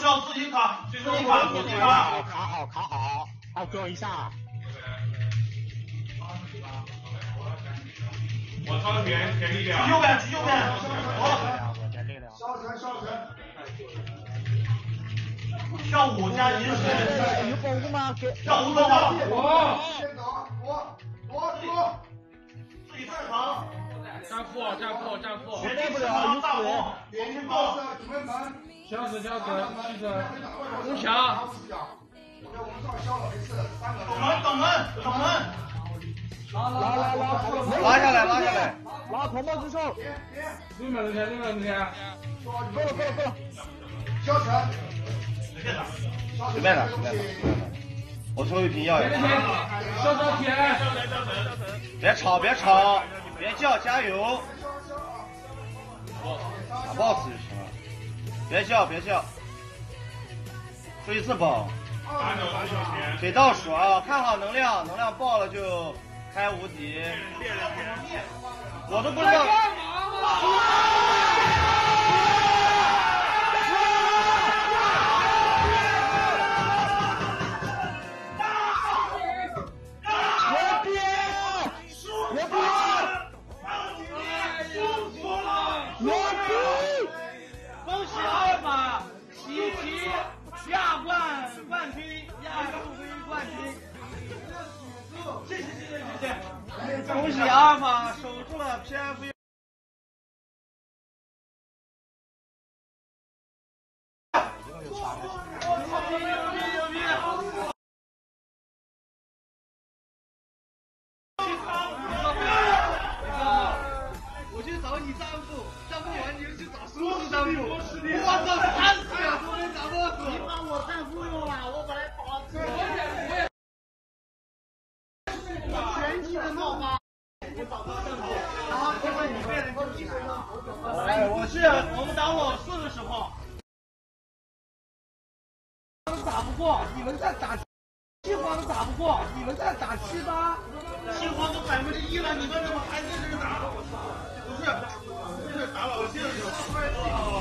需要自己卡，自己卡，自己卡。 卡好，好，给我一下。 我超前力量。 右边，去右边。 我在力量。 消沉。 跳舞加饮水。 有保护吗？ 跳舞多少？ 先走，我。 自己站旁。 站副。 绝对不了，大红。 点一包子，准备门。 消死，气死。 攻墙。我们上消了，没事，3个。 等门。 拉下来，拉头帽之上。 对门前。 够了。消沉。 随便打。我抽一瓶药。 消到铁。 别吵，别叫，加油。打 boss 就行了。别叫。出一次宝。给倒数啊！看好能量爆了就开无敌。我都不知道。 牛逼！恭喜阿尔法喜提亚冠军，亚洲杯冠军。谢。恭喜阿尔法守住了 PF。牛逼！我去找你丈夫，丈夫完你就去找叔叔丈夫。我操，30秒都没找到死！你把我丈夫用了，我把他搞死。全体的闹发。我找到丈夫，然后因为你被人攻击了。我们打我4的时候，都打不过，你们在打7皇都打不过，你们在打7、8，7皇都1%了，你们怎么还在这打？不是打老谢的时候。